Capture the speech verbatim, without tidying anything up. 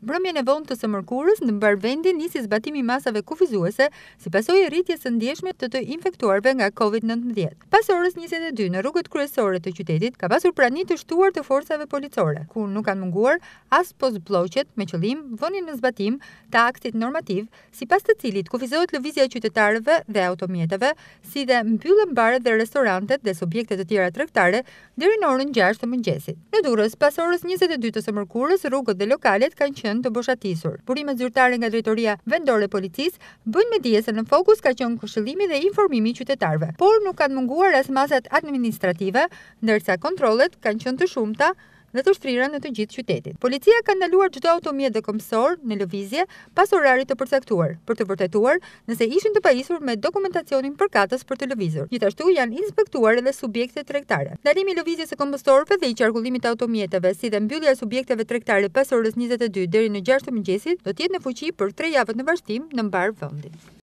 Mbrëmjen e vonë të së mërkurës në mbar vendin nisi zbatimi i masave kufizuese si pasojë e rritjes së ndjeshme të të infektuarve nga kovid nëntëmbëdhjetë. Pas orës njëzet e dy në rrugët kryesore të qytetit ka pasur prani të shtuar të forcave policore, ku nuk kanë munguar as pozbllogjet me qëllim vënien në zbatim të aktit normativ, sipas të cilit kufizohet lëvizja e qytetarëve dhe automjeteve, si dhe mbyllen baret dhe restorantet dhe subjekte të tjera tregtare deri në orën gjashtë të mëngjesit. Në Durrës, pas orës njëzet e dy të së mërkurës, rrugët dhe lokalet kanë qenë të boshatisur. Burimet zyrtare nga Drejtoria Vendore e Policisë bëjnë me dije se në fokus ka qenë këshillimi dhe informimi i qytetarëve, por nuk kanë munguar as masat administrative, ndërsa kontrollet kanë qenë të shumta dhe të shtrira në të gjithë qytetin. Policia ka ndaluar çdo automjet dhe komsor në lëvizje pas orarit të përcaktuar, për të vërtetuar nëse ishin të pajisur me dokumentacionin përkatës për të lëvizur. Gjithashtu janë inspektuar edhe subjekte tregtare. Ndalimi i lëvizjes së kombëstorëve dhe i qarkullimit të automjeteve, si dhe mbyllja e subjekteve tregtare pas orës njëzet e dy deri në gjashtë të mëngjesit, do të jetë në fuqi për tre javë në vazhdim në mbar vendin.